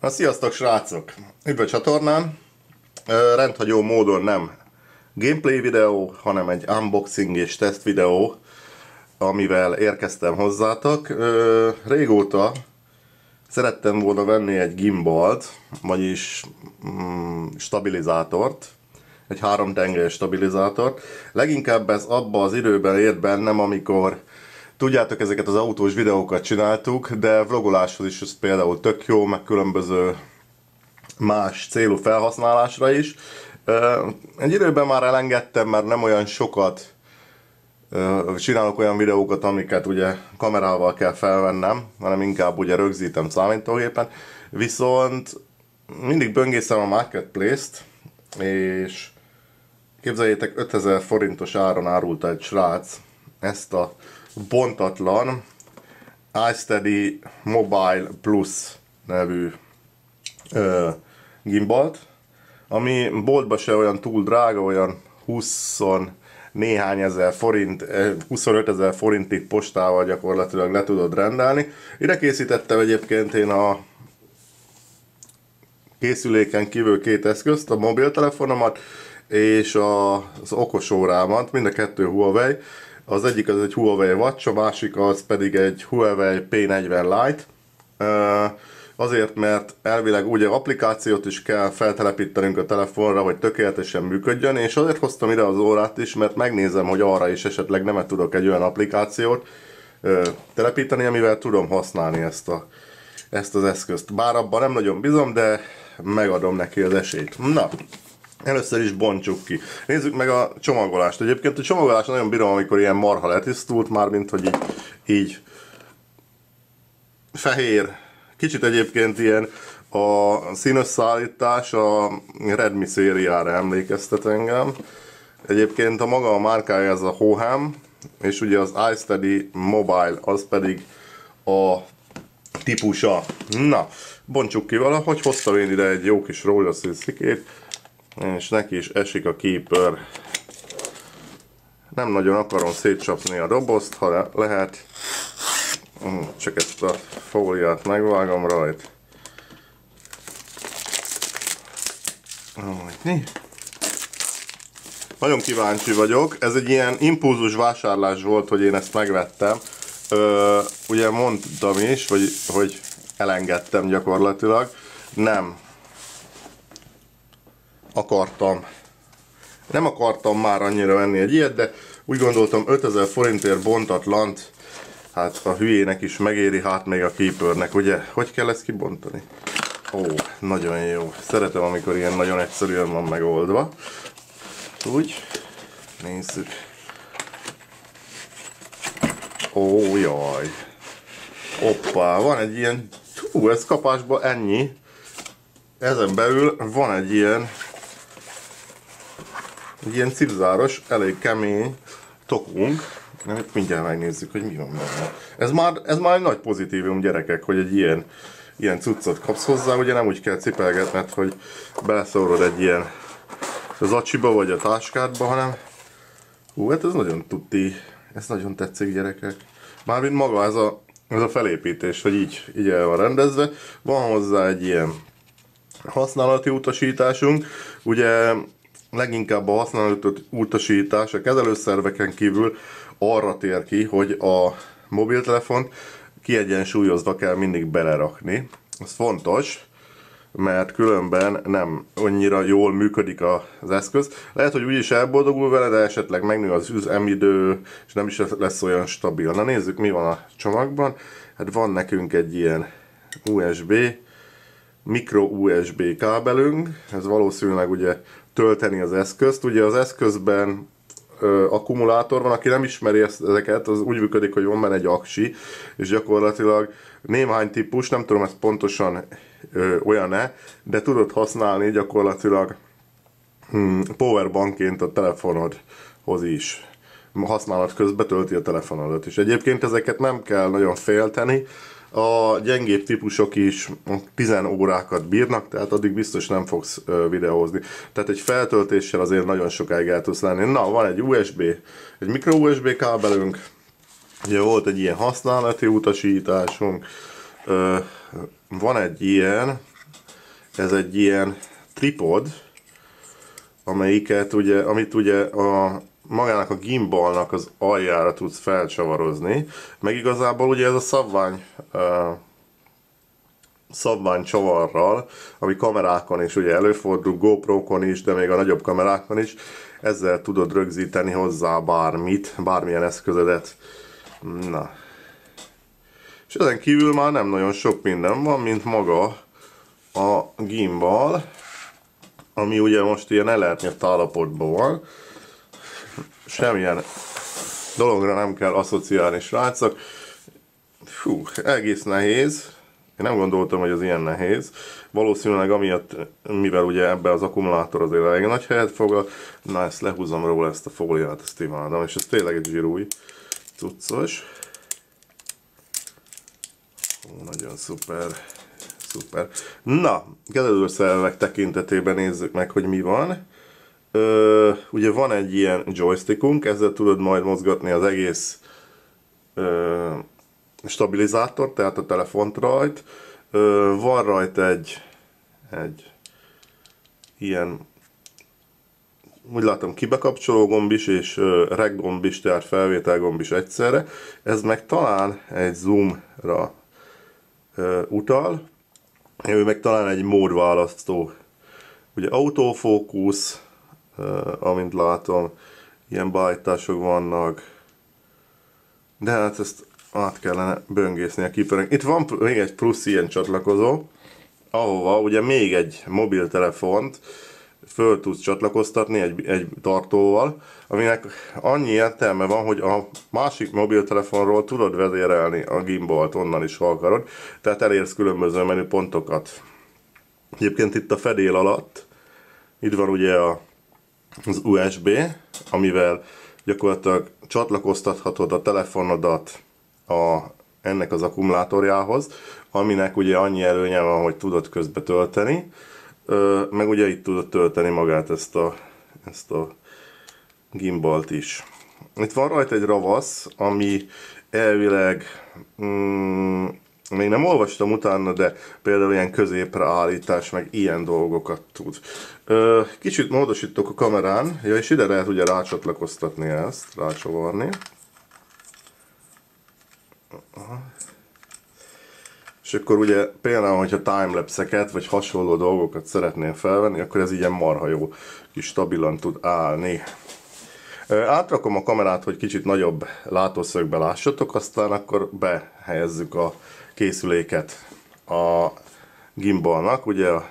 Na, sziasztok srácok! Üdv a csatornán! Rendhagyó módon nem gameplay videó, hanem egy unboxing és test videó, amivel érkeztem hozzátok. Régóta szerettem volna venni egy gimbalt, vagyis stabilizátort, egy 3 tengelyes stabilizátort. Leginkább ez abban az időben ért bennem, amikor tudjátok, ezeket az autós videókat csináltuk, de vlogoláshoz is ez például tök jó, meg különböző más célú felhasználásra is. Egy időben már elengedtem, mert nem olyan sokat csinálok olyan videókat, amiket ugye kamerával kell felvennem, hanem inkább ugye rögzítem számítógépen. Viszont mindig böngészem a Marketplace-t, és képzeljétek, 5000 forintos áron árulta egy srác ezt a bontatlan iSteady Mobile Plus nevű gimbalt, ami boltba se olyan túl drága, olyan 20 néhány ezer forint, 25 000 forintig postával gyakorlatilag le tudod rendelni. Ide készítettem egyébként én a készüléken kívül 2 eszközt, a mobiltelefonomat és az okosórámat, mind a kettő Huawei. Az egyik az egy Huawei Watch, a másik az pedig egy Huawei P40 Lite. Azért, mert elvileg ugye applikációt is kell feltelepítenünk a telefonra, hogy tökéletesen működjön, és azért hoztam ide az órát is, mert megnézem, hogy arra is esetleg nem tudok egy olyan applikációt telepíteni, amivel tudom használni ezt az eszközt. Bár abban nem nagyon bízom, de megadom neki az esélyt. Na, először is bontsuk ki. Nézzük meg a csomagolást. Egyébként a csomagolást nagyon bírom, amikor ilyen marha letisztult, mármint hogy így fehér. Kicsit egyébként ilyen a színösszállítás a Redmi szériára emlékeztet engem. Egyébként a maga a márkája ez a Hohem, és ugye az iSteady Mobile az pedig a típusa. Na, bontsuk ki valahogy, hoztam én ide egy jó kis rózsaszín szikét, és neki is esik a Keeper. Nem nagyon akarom szétcsapni a dobozt, ha lehet. Csak ezt a fóliát megvágom rajta. Nagyon kíváncsi vagyok. Ez egy ilyen impulzus vásárlás volt, hogy én ezt megvettem. Ugye mondtam is, hogy elengedtem gyakorlatilag. Nem akartam már annyira venni egy ilyet, de úgy gondoltam 5000 forintért bontatlant, hát a hülyének is megéri, hát még a Keepernek, ugye? Hogy kell ezt kibontani? Ó, nagyon jó. Szeretem, amikor ilyen nagyon egyszerűen van megoldva. Úgy. Nézzük. Ó, jaj. Hoppá, van egy ilyen... ez kapásban ennyi. Ezen belül van egy ilyen cipzáros, elég kemény tokunk. Mindjárt megnézzük, hogy mi van benne. Ez már egy nagy pozitívum, gyerekek, hogy egy ilyen cuccot kapsz hozzá. Ugye nem úgy kell cipelgetned, hogy beleszórod egy ilyen zacsiba vagy a táskádba, hanem hát ez nagyon tuti. Ez nagyon tetszik, gyerekek. Mármint maga ez a felépítés, hogy így el van rendezve. Van hozzá egy ilyen használati utasításunk. Ugye leginkább a használati utasítás a kezelőszerveken kívül arra tér ki, hogy a mobiltelefont kiegyensúlyozva kell mindig belerakni. Ez fontos, mert különben nem annyira jól működik az eszköz. Lehet, hogy úgyis elboldogul vele, de esetleg megnő az üzemidő, és nem is lesz olyan stabil. Na nézzük, mi van a csomagban. Hát van nekünk egy ilyen USB, micro USB kábelünk. Ez valószínűleg ugye tölteni az eszközt. Ugye az eszközben akkumulátor van, aki nem ismeri ezeket, az úgy működik, hogy van benne egy aksi, és gyakorlatilag néhány típus, nem tudom ez pontosan olyan-e, de tudod használni gyakorlatilag powerbankként a telefonodhoz is. Használat közben tölti a telefonodat is. Egyébként ezeket nem kell nagyon félteni, a gyengébb típusok is 10 órákat bírnak, tehát addig biztos nem fogsz videózni. Tehát egy feltöltéssel azért nagyon sokáig el tudsz lenni. Na, van egy USB, egy micro USB kábelünk, ugye volt egy ilyen használati utasításunk, van egy ilyen, ez egy ilyen tripod, amit ugye magának a gimbalnak az aljára tudsz felcsavarozni, meg igazából ugye ez a szabvány csavarral, ami kamerákon is ugye előfordul, GoPro-kon is, de még a nagyobb kamerákon is, ezzel tudod rögzíteni hozzá bármit, bármilyen eszközödet. Na. És ezen kívül már nem nagyon sok minden van, mint maga a gimbal, ami ugye most ilyen elérhető állapotban van. Semmilyen dologra nem kell asszociálni, srácok. Fú, egész nehéz. Én nem gondoltam, hogy ez ilyen nehéz. Valószínűleg amiatt, mivel ugye ebbe az akkumulátor azért elég nagy helyet foglal. Na, ezt lehúzom róla, ezt a fóliát, ezt imádom. És ez tényleg egy zsírúj cuccos. Nagyon szuper. Szuper. Na, kezelőszervek tekintetében nézzük meg, hogy mi van. Ugye van egy ilyen joystickunk, ezzel tudod majd mozgatni az egész stabilizátor, tehát a telefont rajt. Van rajta egy ilyen, úgy látom, kibekapcsoló gomb is, és rec gomb is, tehát felvétel gomb is egyszerre. Ez meg talán egy zoomra utal, ő meg talán egy módválasztó. Ugye autofókusz, amint látom, ilyen beállítások vannak, de hát ezt át kellene böngészni a képernyőn. Itt van még egy plusz ilyen csatlakozó, ahova ugye még egy mobiltelefont föl tudsz csatlakoztatni egy tartóval, aminek annyi értelme van, hogy a másik mobiltelefonról tudod vezérelni a gimbalt onnan is, ha akarod, tehát elérsz különböző menüpontokat. Egyébként itt a fedél alatt, itt van ugye az USB, amivel gyakorlatilag csatlakoztathatod a telefonodat ennek az akkumulátorjához, aminek ugye annyi előnye van, hogy tudod közbe tölteni, meg ugye itt tudod tölteni magát ezt a gimbalt is. Itt van rajta egy ravasz, ami elvileg még nem olvastam utána, de például ilyen középre állítás, meg ilyen dolgokat tud. Kicsit módosítok a kamerán, ja, és ide lehet ugye rácsatlakoztatni ezt, rácsavarni. És akkor ugye például, hogyha timelapse-eket vagy hasonló dolgokat szeretnél felvenni, akkor ez ilyen marha jó, kis stabilan tud állni. Átrakom a kamerát, hogy kicsit nagyobb látószögbe lássatok, aztán akkor behelyezzük a készüléket a gimbalnak, ugye a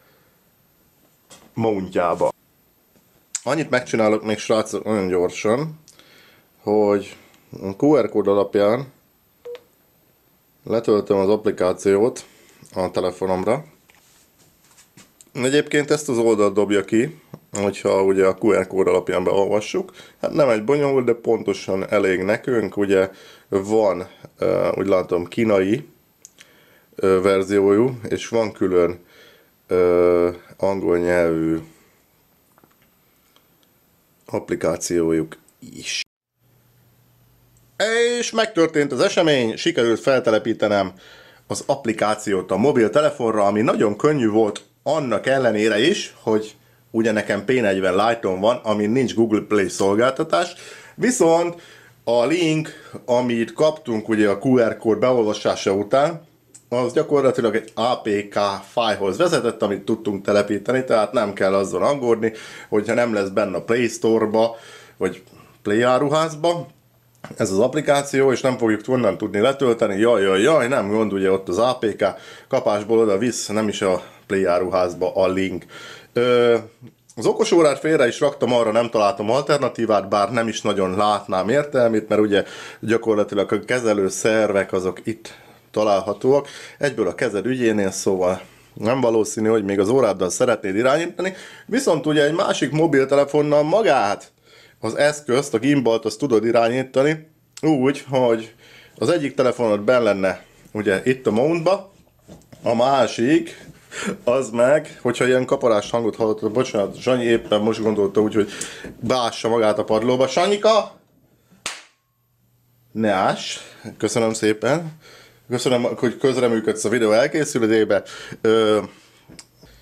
mountjába. Annyit megcsinálok még, srácok, nagyon gyorsan, hogy a QR kód alapján letöltöm az applikációt a telefonomra. Egyébként ezt az oldalt dobja ki, hogyha ugye a QR kód alapján beolvassuk. Hát nem egy bonyolult, de pontosan elég nekünk. Ugye van, úgy látom, kínai verziójú, és van külön angol nyelvű applikációjuk is. És megtörtént az esemény, sikerült feltelepítenem az applikációt a mobiltelefonra, ami nagyon könnyű volt annak ellenére is, hogy ugye nekem P40 Lite-on van, amin nincs Google Play szolgáltatás, viszont a link, amit kaptunk ugye a QR kód beolvasása után, az gyakorlatilag egy APK fájlhoz vezetett, amit tudtunk telepíteni, tehát nem kell azzal aggódni, hogyha nem lesz benne a Play Store-ba, vagy Play áruházba ez az applikáció, és nem fogjuk onnan tudni letölteni, jaj, nem gond, ugye ott az APK kapásból oda visz, nem is a Play áruházba a link. Az okosórát félre is raktam, arra nem találtam alternatívát, bár nem is nagyon látnám értelmét, mert ugye gyakorlatilag a kezelő szervek azok itt találhatóak, egyből a kezed ügyénél, szóval nem valószínű, hogy még az óráddal szeretnéd irányítani, viszont ugye egy másik mobiltelefonnal magát, az eszközt, a gimbalt, azt tudod irányítani úgy, hogy az egyik telefonod benn lenne ugye itt a mountba, a másik az meg, hogyha ilyen kaparás hangot hallottad, bocsánat, Sanyi éppen most gondolta úgy, hogy beássa magát a padlóba. Sanyika! Ne áss! Köszönöm szépen! Köszönöm, hogy közreműködsz a videó elkészülődébe.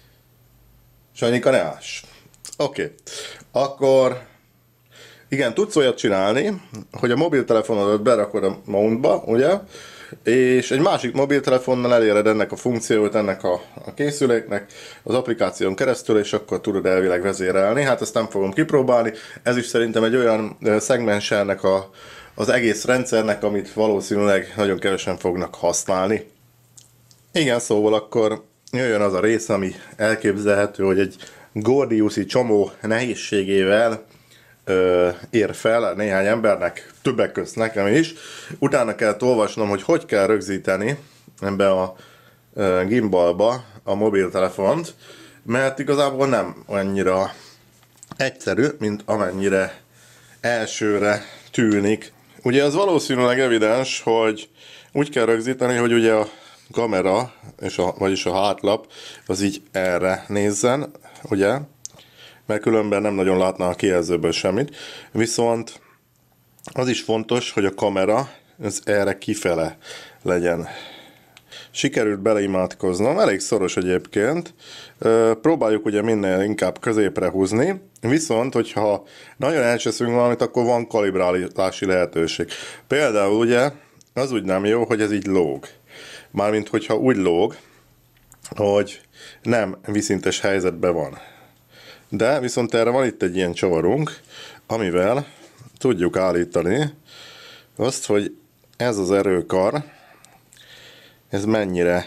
Sanyika, ne áss. Oké. Akkor igen, tudsz olyat csinálni, hogy a mobiltelefonodat berakod a mountba, ugye? És egy másik mobiltelefonnal eléred ennek a funkciót, ennek a készüléknek az applikáción keresztül, és akkor tudod elvileg vezérelni. Hát ezt nem fogom kipróbálni. Ez is szerintem egy olyan szegmens ennek az egész rendszernek, amit valószínűleg nagyon kevesen fognak használni. Igen, szóval akkor jöjjön az a rész, ami elképzelhető, hogy egy gordiuszi csomó nehézségével ér fel néhány embernek, többek közt nekem is. Utána kell olvasnom, hogy hogy kell rögzíteni ebbe a gimbalba a mobiltelefont, mert igazából nem annyira egyszerű, mint amennyire elsőre tűnik. Ugye az valószínűleg evidens, hogy úgy kell rögzíteni, hogy ugye a kamera, vagyis a hátlap, az így erre nézzen, ugye? Mert különben nem nagyon látná a kijelzőből semmit. Viszont az is fontos, hogy a kamera az erre kifele legyen. Sikerült beleimádkoznom, elég szoros egyébként. Próbáljuk ugye minél inkább középre húzni, viszont hogyha nagyon elcseszünk valamit, akkor van kalibrálási lehetőség. Például ugye az úgy nem jó, hogy ez így lóg. Mármint hogyha úgy lóg, hogy nem vízszintes helyzetben van. De viszont erre van itt egy ilyen csavarunk, amivel tudjuk állítani azt, hogy ez az erőkar, ez mennyire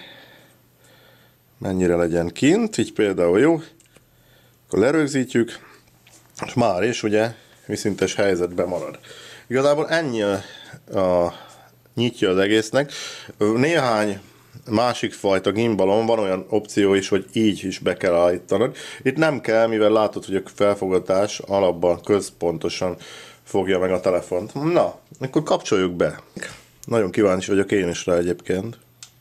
legyen kint, így például jó, akkor lerögzítjük, és már is ugye vízszintes helyzetben marad. Igazából ennyi nyitja az egésznek. Néhány másik fajta gimbalon van olyan opció is, hogy így is be kell állítanod. Itt nem kell, mivel látod, hogy a felfogatás alapban központosan fogja meg a telefont. Na, akkor kapcsoljuk be. Nagyon kíváncsi vagyok én is rá egyébként.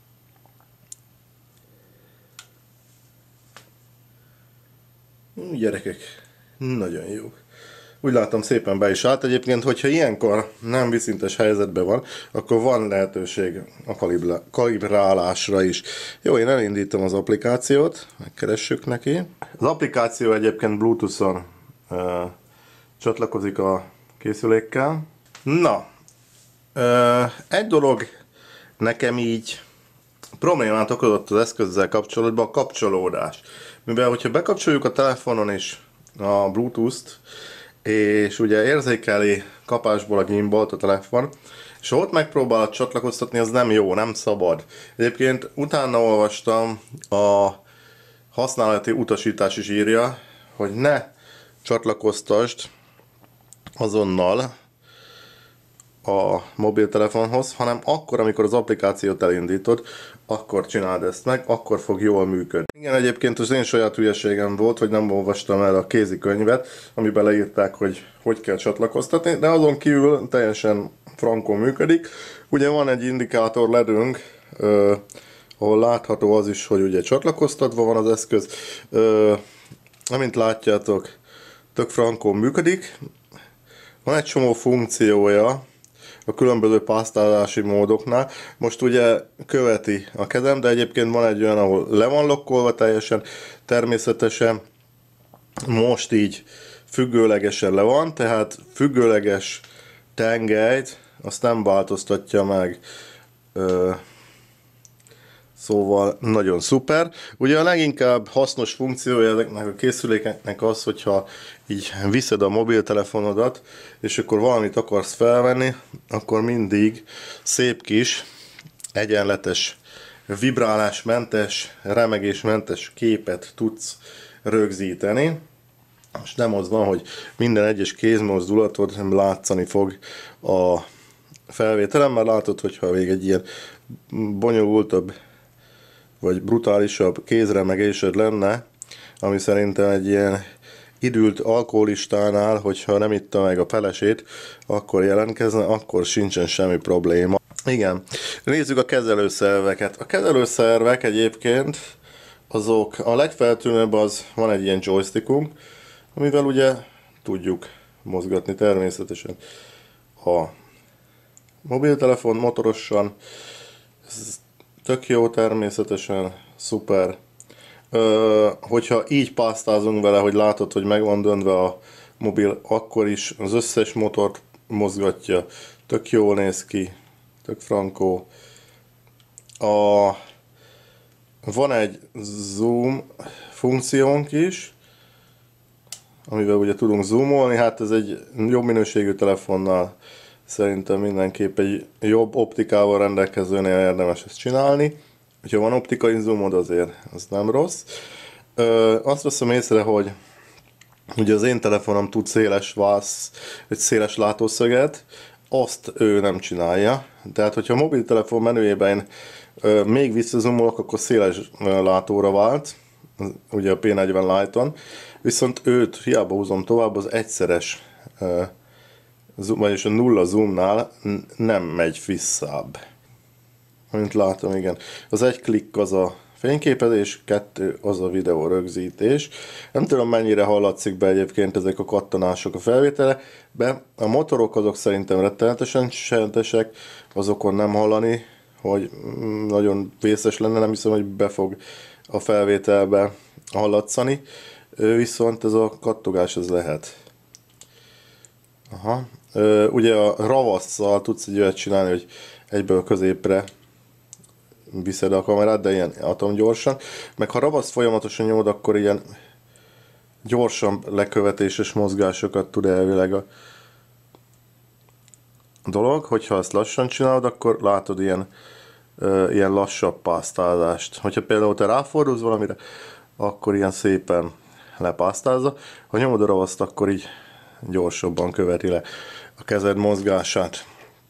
Gyerekek, nagyon jó. Úgy látom, szépen be is állt. Egyébként, hogyha ilyenkor nem vízszintes helyzetben van, akkor van lehetőség a kalibrálásra is. Jó, én elindítom az applikációt, megkeressük neki. Az applikáció egyébként Bluetooth-on csatlakozik a készülékkel. Na, egy dolog nekem így problémát okozott az eszközzel kapcsolatban, a kapcsolódás. Mivel, hogyha bekapcsoljuk a telefonon is a Bluetooth-t, és ugye érzékeli kapásból a gimbalt a telefon, és ott megpróbálod csatlakoztatni, az nem jó, nem szabad. Egyébként utána olvastam, a használati utasítás is írja, hogy ne csatlakoztasd azonnal a mobiltelefonhoz, hanem akkor, amikor az applikációt elindítod, akkor csináld ezt meg, akkor fog jól működni. Igen, egyébként az én saját hülyeségem volt, hogy nem olvastam el a kézikönyvet, amiben leírták, hogy kell csatlakoztatni, de azon kívül teljesen frankon működik. Ugye van egy indikátor ledünk, ahol látható az is, hogy ugye csatlakoztatva van az eszköz. Amint látjátok, tök frankon működik. Van egy csomó funkciója a különböző pásztálási módoknál. Most ugye követi a kezem, de egyébként van egy olyan, ahol le van lokkolva teljesen, természetesen most így függőlegesen le van, tehát függőleges tengelyt azt nem változtatja meg. Szóval nagyon szuper. Ugye a leginkább hasznos funkciója ezeknek a készülékeknek az, hogyha így viszed a mobiltelefonodat, és akkor valamit akarsz felvenni, akkor mindig szép kis, egyenletes, vibrálásmentes, remegésmentes képet tudsz rögzíteni. És nem az van, hogy minden egyes kézmozdulatod látszani fog a felvételen, mert látod, hogyha még egy ilyen bonyolultabb vagy brutálisabb kézremegésed lenne, ami szerintem egy ilyen idült alkoholistánál, hogyha nem itta meg a felesét, akkor jelentkezne, akkor sincsen semmi probléma. Igen, nézzük a kezelőszerveket. A kezelőszervek egyébként azok, a legfeltűnőbb az, van egy ilyen joystickunk, amivel ugye tudjuk mozgatni természetesen a mobiltelefon motorosan. Ez tök jó természetesen, szuper. Hogyha így pásztázunk vele, hogy látod, hogy meg van döntve a mobil, akkor is az összes motort mozgatja. Tök jól néz ki, tök frankó. Van egy zoom funkciónk is, amivel ugye tudunk zoomolni, hát ez egy jobb minőségű telefonnal szerintem mindenképp egy jobb optikával rendelkezőnél érdemes ezt csinálni. Ha van optikai zoomod, azért az nem rossz. Azt veszem észre, hogy ugye az én telefonom tud széles vász, egy széles látószöget, azt ő nem csinálja. Tehát, hogyha a mobiltelefon menüjében még visszazoomolok, akkor széles látóra vált, ugye a P40 Lite-on, viszont őt hiába húzom tovább, az egyszeres, vagyis a nulla zoomnál nem megy visszább. Mint látom, igen. Az egy klikk az a fényképezés, 2 az a videó rögzítés. Nem tudom, mennyire hallatszik be egyébként ezek a kattanások a felvételbe. A motorok azok szerintem rettenetesen csendesek, azokon nem hallani, hogy nagyon vészes lenne, nem hiszem, hogy be fog a felvételbe hallatszani. Viszont ez a kattogás ez lehet. Aha. Ugye a ravasszal tudsz egy olyat csinálni, hogy egyből középre viszed a kamerát, de ilyen atomgyorsan. Meg ha ravasz folyamatosan nyomod, akkor ilyen gyorsan lekövetéses mozgásokat tud elvileg a dolog. Hogyha ezt lassan csinálod, akkor látod ilyen lassabb pásztázást. Hogyha például te ráfordulsz valamire, akkor ilyen szépen lepásztázza. Ha nyomod a ravaszt, akkor így gyorsabban követi le a kezed mozgását.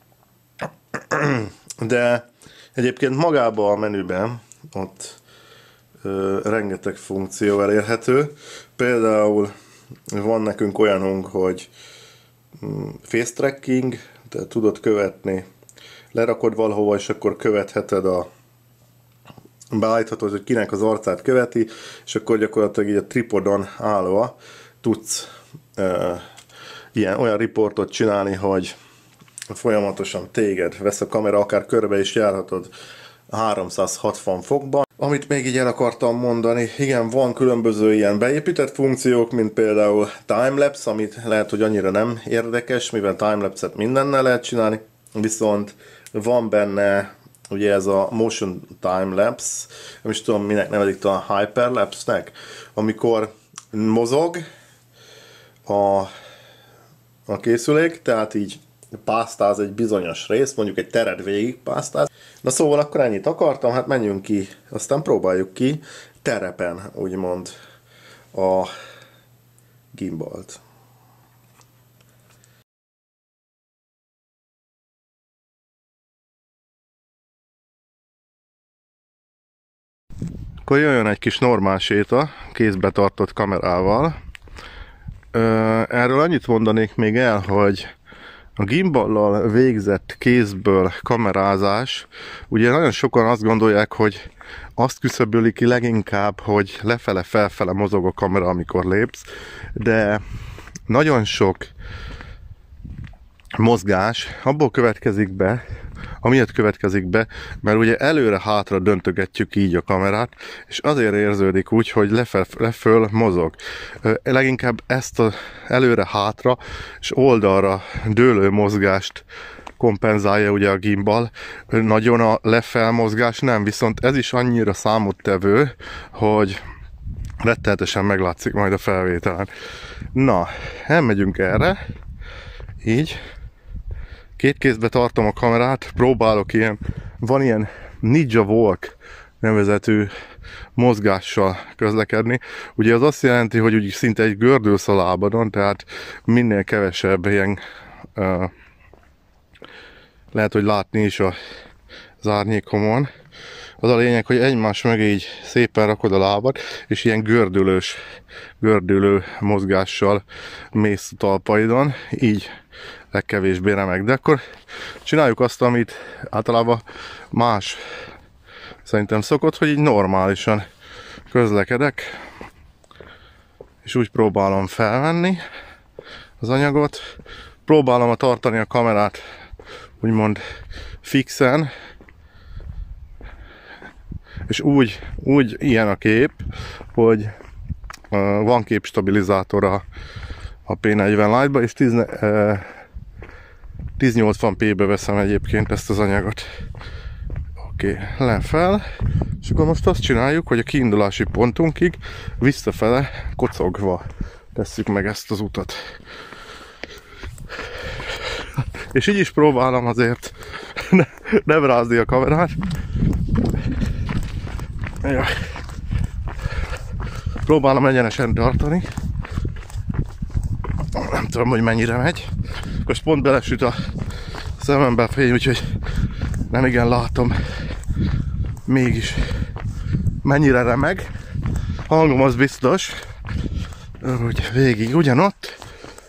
De egyébként magában a menüben ott rengeteg funkció elérhető. Például van nekünk olyanunk, hogy face tracking, tehát tudod követni, lerakod valahova, és akkor követheted beállíthatod, hogy kinek az arcát követi, és akkor gyakorlatilag így a tripodon állva tudsz olyan riportot csinálni, hogy folyamatosan téged vesz a kamera, akár körbe is járhatod 360 fokban. Amit még így el akartam mondani, igen, van különböző ilyen beépített funkciók, mint például timelapse, amit lehet, hogy annyira nem érdekes, mivel timelapse-et mindennel lehet csinálni, viszont van benne ugye ez a motion timelapse, nem is tudom minek nevezik, a hyperlapse-nek, amikor mozog a készülék, tehát így pásztáz egy bizonyos részt, mondjuk egy teret végig pásztáz. Na szóval akkor ennyit akartam, hát menjünk ki, aztán próbáljuk ki terepen, úgymond, a gimbalt. Akkor jöjjön egy kis normál séta, kézbe tartott kamerával. Erről annyit mondanék még el, hogy a gimballal végzett kézből kamerázás, ugye nagyon sokan azt gondolják, hogy azt küszöböli ki leginkább, hogy lefele-felfele mozog a kamera, amikor lépsz, de nagyon sok mozgás abból következik be, amiatt következik be, mert ugye előre-hátra döntögetjük így a kamerát, és azért érződik úgy, hogy leföl mozog. Leginkább ezt az előre-hátra és oldalra dőlő mozgást kompenzálja ugye a gimbal. Nagyon a lefel mozgás nem, viszont ez is annyira számottevő, hogy rettenetesen meglátszik majd a felvételen. Na, elmegyünk erre, így. Két kézbe tartom a kamerát, próbálok van ilyen Ninja Walk nevezetű mozgással közlekedni. Ugye az azt jelenti, hogy úgy szinte egy gördülsz a lábadon, tehát minél kevesebb ilyen lehet, hogy látni is az árnyékomon. Az a lényeg, hogy egymás mögé így szépen rakod a lábad, és ilyen gördülő mozgással mész a talpaidon, így legkevésbé remek. De akkor csináljuk azt, amit általában más szerintem szokott, hogy így normálisan közlekedek, és úgy próbálom felvenni az anyagot, próbálom tartani a kamerát úgymond fixen, és úgy ilyen a kép, hogy van képstabilizátor a P40 Lite-ba, és 1080p-be veszem egyébként ezt az anyagot. Oké, lefel, és akkor most azt csináljuk, hogy a kiindulási pontunkig visszafele kocogva tesszük meg ezt az utat. És így is próbálom azért nem rázni a kamerát. Ja. Próbálom egyenesen tartani. Nem tudom, hogy mennyire megy. Most pont belesüt a szemembe a fény, úgyhogy nem igen látom mégis mennyire remeg. Hangom az biztos, hogy végig ugyanott.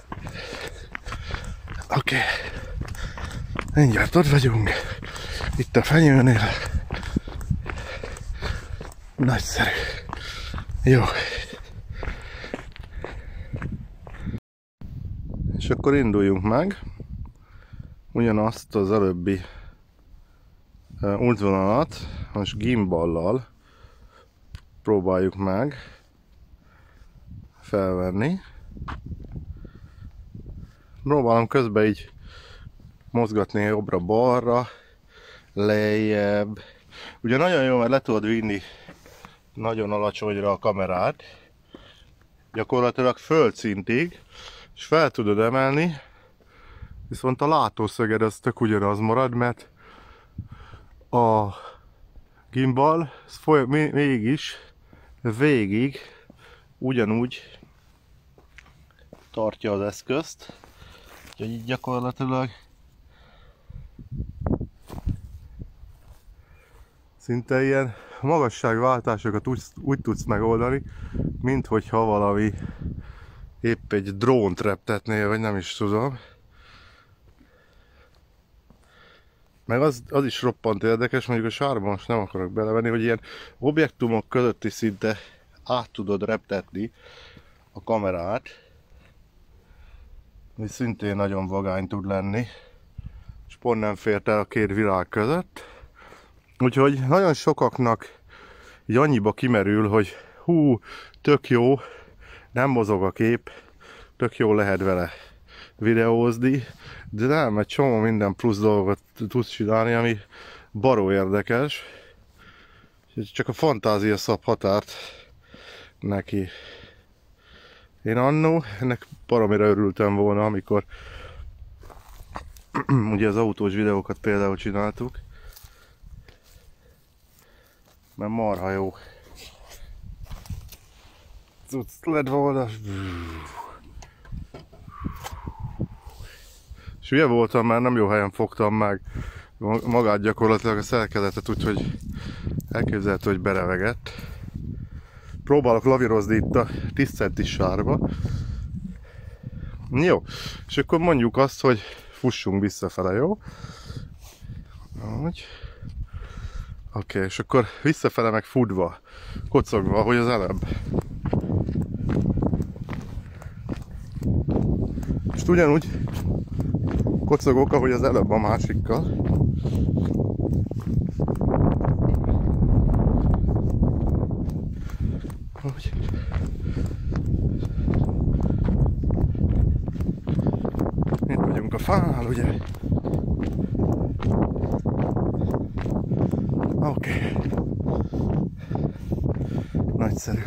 Oké. Mindjárt ott vagyunk. Itt a fenyőnél. Nagyszerű. Jó. És akkor induljunk meg. Ugyanazt az előbbi útvonalat most gimballal próbáljuk meg felvenni. Próbálom közben így mozgatni jobbra-balra, lejjebb. Ugye nagyon jó, mert le tudod vinni nagyon alacsonyra a kamerát, gyakorlatilag földszintig, és fel tudod emelni, viszont a látószöged az tök ugyanaz marad, mert a gimbal mégis végig ugyanúgy tartja az eszközt, úgyhogy így gyakorlatilag szinte ilyen magasságváltásokat úgy tudsz megoldani, mint hogyha valami épp egy drónt reptetnél, vagy nem is tudom. Meg az is roppant érdekes, mondjuk a sárban most nem akarok belevenni, hogy ilyen objektumok között is szinte át tudod reptetni a kamerát, ami szintén nagyon vagány tud lenni, és pont nem fért el a két világ között. Úgyhogy nagyon sokaknak így annyiba kimerül, hogy hú, tök jó, nem mozog a kép, tök jó lehet vele videózni, de nem, egy csomó minden plusz dolgot tudsz csinálni, ami baró érdekes. Csak a fantázia szab határt neki. Én annó ennek baromira örültem volna, amikor ugye az autós videókat például csináltuk. Mert marha jó. Cucc lett volna. És ugye voltam, már nem jó helyen fogtam meg magát gyakorlatilag a szerkezetet, úgyhogy elképzelhető, hogy berevegett. Próbálok lavírozni itt a 10 centis sárba. Jó, és akkor mondjuk azt, hogy fussunk visszafele, jó? Úgy. Oké, és akkor visszafele meg futva, kocogva, ahogy az előbb. És ugyanúgy kocogok, ahogy az előbb a másikkal. Úgy. Itt vagyunk a fánál, ugye? Oké. Nagyszerű.